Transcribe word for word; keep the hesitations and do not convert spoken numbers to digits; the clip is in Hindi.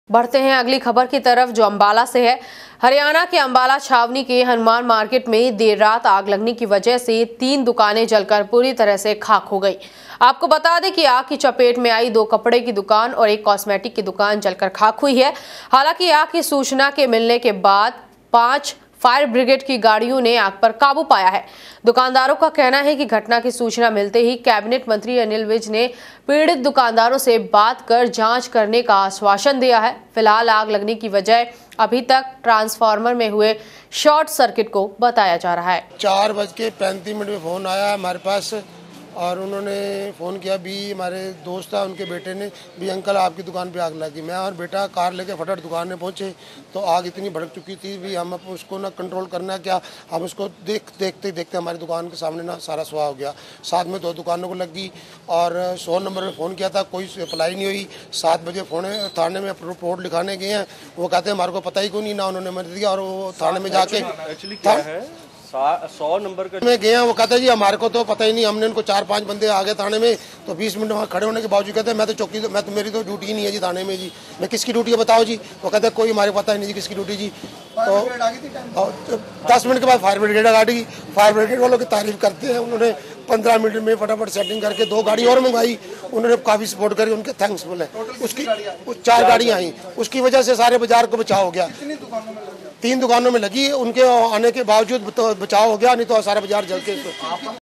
बढ़ते हैं अगली खबर की तरफ जो अंबाला से है। हरियाणा के अंबाला छावनी के हनुमान मार्केट में देर रात आग लगने की वजह से तीन दुकानें जलकर पूरी तरह से खाक हो गई। आपको बता दें कि आग की चपेट में आई दो कपड़े की दुकान और एक कॉस्मेटिक की दुकान जलकर खाक हुई है। हालांकि आग की सूचना के मिलने के बाद पांच फायर ब्रिगेड की गाड़ियों ने आग पर काबू पाया है। दुकानदारों का कहना है कि घटना की सूचना मिलते ही कैबिनेट मंत्री अनिल विज ने पीड़ित दुकानदारों से बात कर जांच करने का आश्वासन दिया है। फिलहाल आग लगने की वजह अभी तक ट्रांसफार्मर में हुए शॉर्ट सर्किट को बताया जा रहा है। चार बज के पैंतीस मिनट में फ़ोन आया हमारे पास और उन्होंने फ़ोन किया भी हमारे दोस्त था, उनके बेटे ने भी अंकल आपकी दुकान पे आग लगी। मैं और बेटा कार लेके फटाफट दुकान में पहुंचे तो आग इतनी भड़क चुकी थी भी हम उसको ना कंट्रोल करना क्या, हम उसको देख देखते देखते हमारी दुकान के सामने ना सारा सुहा हो गया। साथ में दो दुकानों को लगी और सौ नंबर में फ़ोन किया था, कोई सप्लाई नहीं हुई। सात बजे फ़ोन थाने में रिपोर्ट लिखाने गए हैं, वो कहते हैं हमारे को पता ही क्यों नहीं, ना उन्होंने मदद दिया। और वो थाने में जाके सौ नंबर का में गए हैं, वो कहते हैं जी हमारे को तो पता ही नहीं। हमने उनको चार पांच बंदे आ गए थाने में तो बीस मिनट वहाँ खड़े होने के बावजूद कहते हैं मैं तो चौकी मैं तो मेरी तो ड्यूटी ही नहीं है जी थाने में जी। मैं किसकी ड्यूटी है बताओ जी। वो कहते हैं कोई हमारे पता ही नहीं जी किसकी ड्यूटी जी। तो दस मिनट के बाद फायर ब्रिगेड आ गई। फायर ब्रिगेड वालों की तारीफ करते हैं, उन्होंने पंद्रह मिनट में फटाफट सेटिंग करके दो गाड़ी और मंगवाई। उन्होंने काफ़ी सपोर्ट करी, उनके थैंक्सफुल है। उसकी चार गाड़ियाँ आई, उसकी वजह से सारे बाजार को बचाव हो गया। तीन दुकानों में लगी, उनके आने के बावजूद बचाव हो गया, नहीं तो सारा बाजार जल के